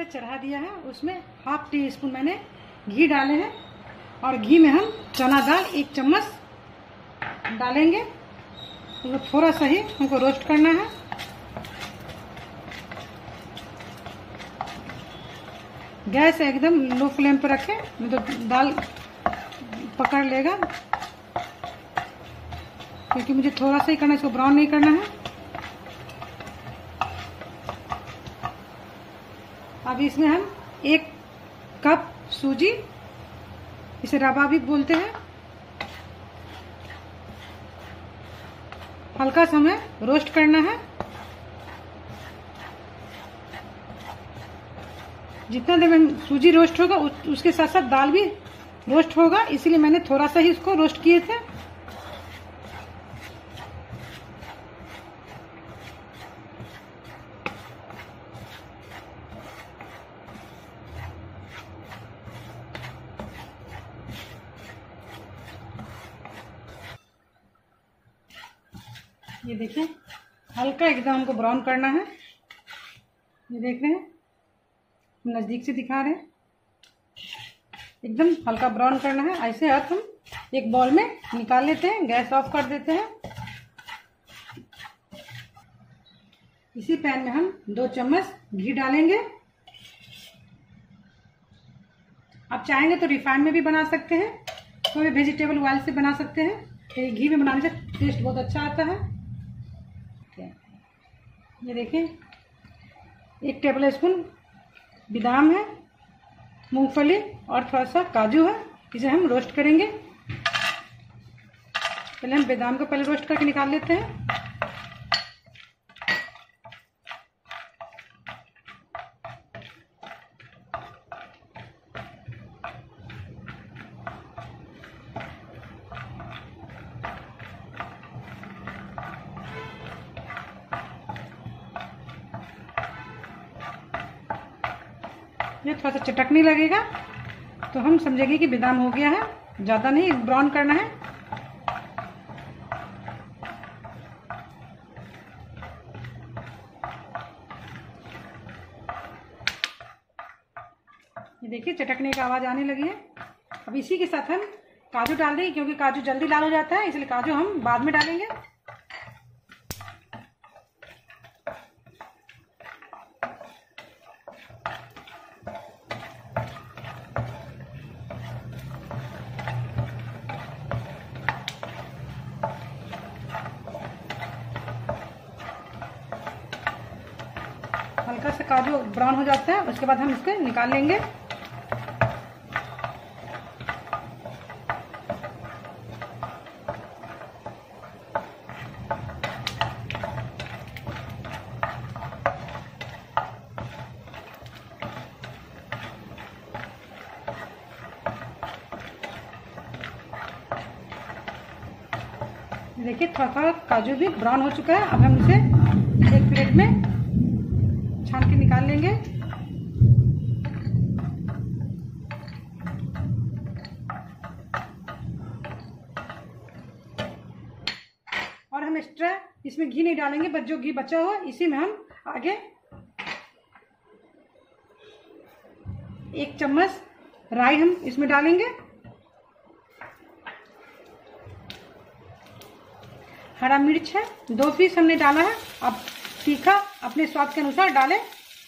चढ़ा दिया है, उसमें 1/2 टीस्पून मैंने घी डाले हैं और घी में हम चना दाल 1 चम्मच डालेंगे। तो थोड़ा सा ही हमको रोस्ट करना है। गैस एकदम लो फ्लेम पर रखें, नहीं तो दाल पकड़ लेगा, क्योंकि मुझे थोड़ा सा ही करना है, इसको ब्राउन नहीं करना है। अब इसमें हम 1 कप सूजी, इसे रवा भी बोलते हैं, हल्का सा हमें रोस्ट करना है। जितना देर में सूजी रोस्ट होगा उसके साथ साथ दाल भी रोस्ट होगा, इसीलिए मैंने थोड़ा सा ही इसको रोस्ट किए थे। ये देखिए हल्का एकदम हमको ब्राउन करना है। ये देख रहे हैं, नजदीक से दिखा रहे हैं, एकदम हल्का ब्राउन करना है। ऐसे अब हम एक बाउल में निकाल लेते हैं, गैस ऑफ कर देते हैं। इसी पैन में हम 2 चम्मच घी डालेंगे। आप चाहेंगे तो रिफाइंड में भी बना सकते हैं, कोई वेजिटेबल ऑयल से बना सकते हैं। ये घी में बनाने से टेस्ट बहुत अच्छा आता है। ये देखिए 1 टेबल स्पून बादाम है, मूंगफली और थोड़ा सा काजू है, इसे हम रोस्ट करेंगे। पहले हम बादाम को पहले रोस्ट करके निकाल लेते हैं। ये थोड़ा सा चटकने लगेगा तो हम समझेंगे कि बादाम हो गया है, ज़्यादा नहीं ब्राउन करना है। ये देखिए चटकने की आवाज़ आने लगी है। अब इसी के साथ हम काजू डाल देंगे, क्योंकि काजू जल्दी लाल हो जाता है, इसलिए काजू हम बाद में डालेंगे। हल्का सा काजू ब्राउन हो जाता है, उसके बाद हम इसको निकाल लेंगे। देखिए थोड़ा थोड़ा काजू भी ब्राउन हो चुका है। अब हम इसे एक प्लेट में छान के निकाल लेंगे। और हम एक्स्ट्रा इसमें घी नहीं डालेंगे, बस जो घी बचा हुआ इसी में हम आगे 1 चम्मच राई हम इसमें डालेंगे। हरा मिर्च है 2 पीस हमने डाला है। अब तीखा अपने स्वाद के अनुसार डालें।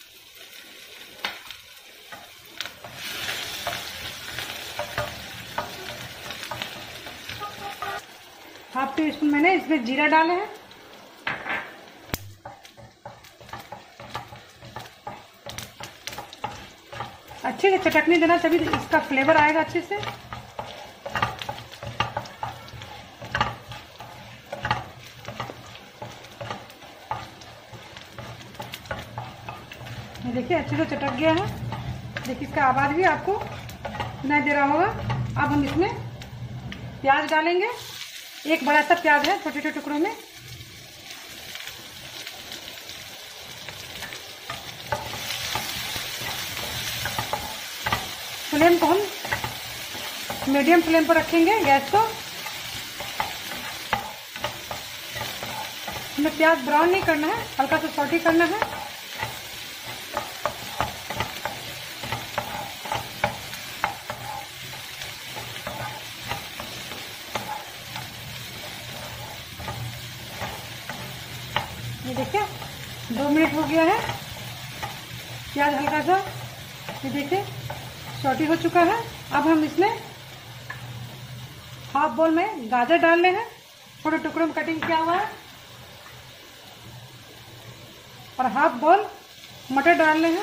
हाफ टी स्पून मैंने इसमें जीरा डाले हैं। अच्छे से चटकने देना, तभी इसका फ्लेवर आएगा अच्छे से। देखिए अच्छे से चटक गया है। देखिए इसका आवाज भी आपको सुनाई दे रहा होगा। अब हम इसमें प्याज डालेंगे। 1 बड़ा सा प्याज है, छोटे छोटे टुकड़ों में। फ्लेम को हम मीडियम फ्लेम पर रखेंगे गैस को। हमें प्याज ब्राउन नहीं करना है, हल्का सा सॉटे करना है। ब्राइट हो गया है। प्याज हल्का सा ये देखिए सॉटे हो चुका है। अब हम इसमें हाफ बॉल में गाजर डाल रहे हैं, थोड़े टुकड़ों में कटिंग किया हुआ है, और हाफ बॉल मटर डाल रहे हैं।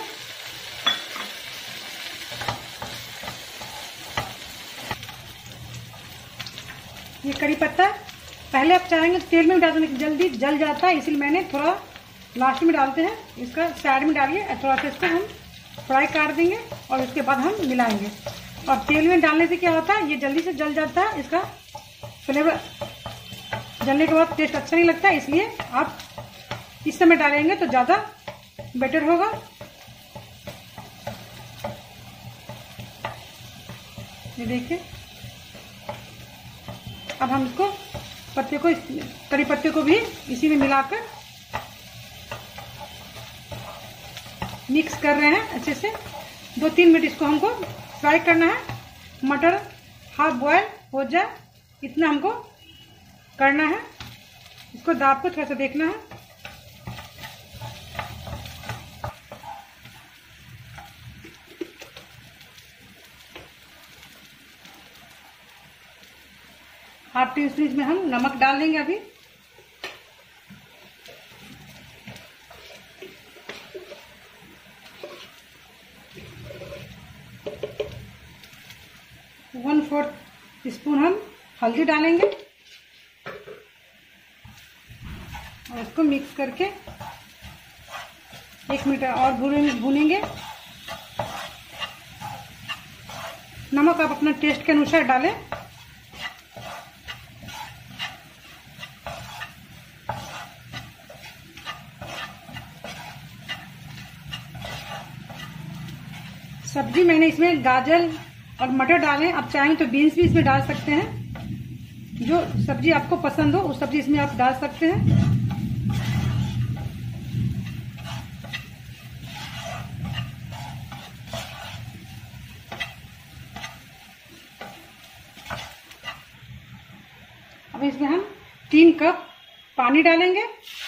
ये करी पत्ता पहले आप चाहेंगे तो तेल में भी डाल देंगे, जल्दी जल जाता है, इसलिए मैंने थोड़ा लास्ट में डालते हैं। इसका साइड में डालिए, थोड़ा सा इसको हम फ्राई कर देंगे और उसके बाद हम मिलाएंगे। और तेल में डालने से क्या होता है, ये जल्दी से जल जाता है, इसका फ्लेवर जलने के बाद टेस्ट अच्छा नहीं लगता, इसलिए आप इस समय डालेंगे तो ज़्यादा बेटर होगा। ये देखिए अब हम इसको पत्ते को, करी पत्ते को भी इसी में मिलाकर मिक्स कर रहे हैं अच्छे से। 2-3 मिनट इसको हमको फ्राई करना है। मटर हाफ बॉयल हो जाए इतना हमको करना है। इसको दाब को थोड़ा सा देखना है। हाफ टी स्पून इसमें हम नमक डाल देंगे अभी। वन 1/4 टीस्पून हम हल्दी डालेंगे और इसको मिक्स करके 1 मिनट और भूनेंगे। नमक आप अपना टेस्ट के अनुसार डालें। सब्जी मैंने इसमें गाजर और मटर डालें, आप चाहें तो बीन्स भी इसमें डाल सकते हैं। जो सब्जी आपको पसंद हो उस सब्जी इसमें आप डाल सकते हैं। अब इसमें हम 3 कप पानी डालेंगे।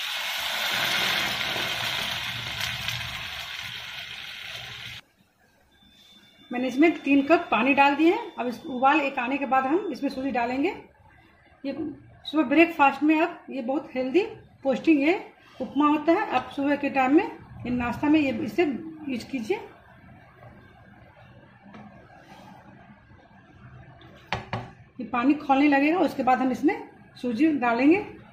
मैंने इसमें 3 कप पानी डाल दिए हैं। अब इस उबाल एक आने के बाद हम इसमें सूजी डालेंगे। ये सुबह ब्रेकफास्ट में अब ये बहुत हेल्दी पौष्टिक ये उपमा होता है। आप सुबह के टाइम में ये नाश्ता में ये इसे यूज कीजिए। ये पानी खौलने लगेगा, उसके बाद हम इसमें सूजी डालेंगे।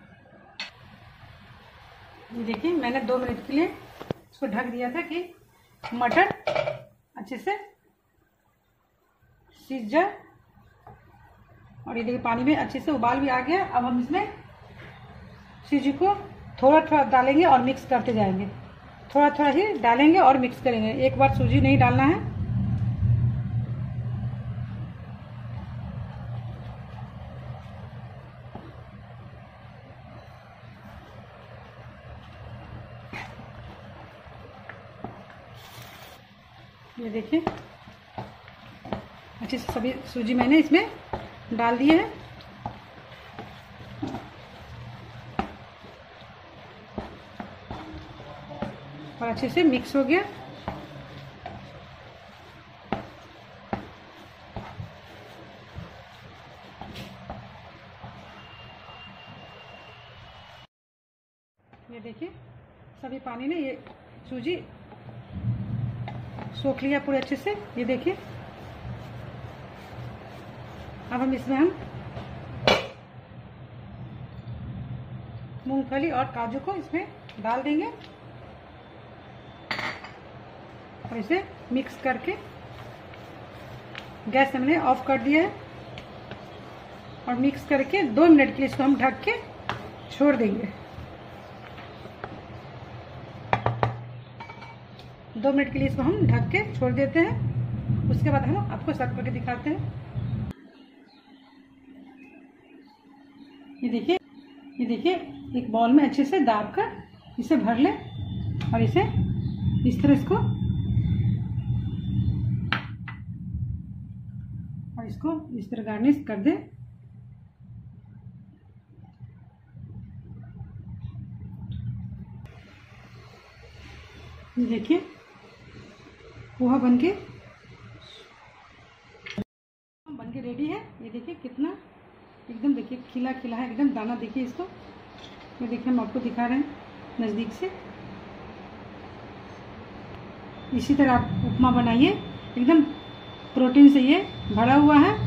ये देखिए मैंने 2 मिनट के लिए इसको ढक दिया था कि मटर अच्छे से सीज जाए। और ये देखिए पानी में अच्छे से उबाल भी आ गया। अब हम इसमें सूजी को थोड़ा थोड़ा डालेंगे और मिक्स करते जाएंगे। थोड़ा थोड़ा ही डालेंगे और मिक्स करेंगे, एक बार सूजी नहीं डालना है। ये देखिए अच्छे से सभी सूजी मैंने इसमें डाल दिए हैं। और अच्छे से मिक्स हो गया। ये देखिए सभी पानी ने ये सूजी सोख लिया पूरे अच्छे से। ये देखिए अब हम इसमें मूंगफली और काजू को इसमें डाल देंगे और इसे मिक्स करके गैस हमने ऑफ कर दिया है। और मिक्स करके 2 मिनट के लिए इसको हम ढक के छोड़ देंगे। 2 मिनट के लिए इसको हम ढक के छोड़ देते हैं। उसके बाद हम आपको सर्व करके दिखाते हैं। ये देखिए एक बाउल में अच्छे से दाब कर इसे भर ले और इसे इस तरह इसको इस तरह गार्निश कर दे। ये देखिए पोहा बनके रेडी है। ये देखिए कितना एकदम देखिए खिला खिला है, एकदम दाना देखिए इसको। ये देखिए हम आपको दिखा रहे हैं नज़दीक से। इसी तरह आप उपमा बनाइए, एकदम प्रोटीन से ये भरा हुआ है